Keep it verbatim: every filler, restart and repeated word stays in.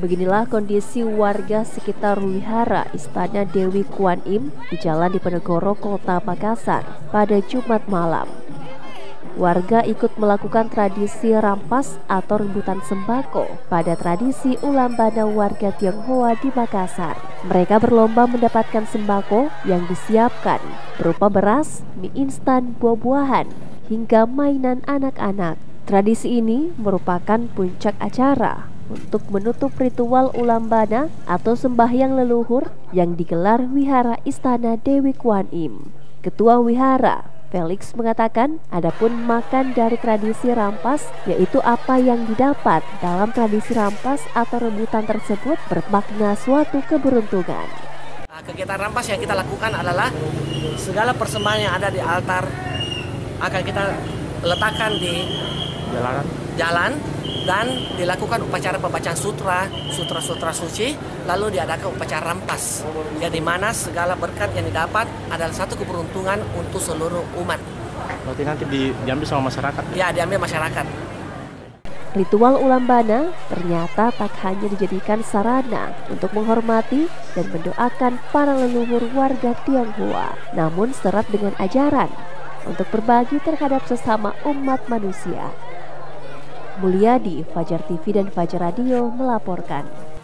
Beginilah kondisi warga sekitar wihara Istana Dewi Kwan Im di Jalan Diponegoro, Kota Makassar pada Jumat malam. Warga ikut melakukan tradisi rampas atau rebutan sembako pada tradisi Ulambana warga Tionghoa di Makassar. Mereka berlomba mendapatkan sembako yang disiapkan berupa beras, mie instan, buah-buahan, hingga mainan anak-anak. Tradisi ini merupakan puncak acara untuk menutup ritual Ulambana atau sembahyang leluhur yang digelar Wihara Istana Dewi Kwan Im. Ketua Wihara, Felix, mengatakan adapun makan dari tradisi rampas, yaitu apa yang didapat dalam tradisi rampas atau rebutan tersebut bermakna suatu keberuntungan. Kegiatan rampas yang kita lakukan adalah segala persembahan yang ada di altar akan kita letakkan di jalan, jalan dan dilakukan upacara pembacaan sutra, sutra-sutra suci, lalu diadakan upacara rampas, yang dimana segala berkat yang didapat adalah satu keberuntungan untuk seluruh umat. Berarti nanti di, diambil sama masyarakat? Ya, diambil masyarakat. Ritual Ulambana ternyata tak hanya dijadikan sarana untuk menghormati dan mendoakan para leluhur warga Tionghoa, namun serat dengan ajaran untuk berbagi terhadap sesama umat manusia. Mulyadi, Fajar T V dan Fajar Radio melaporkan.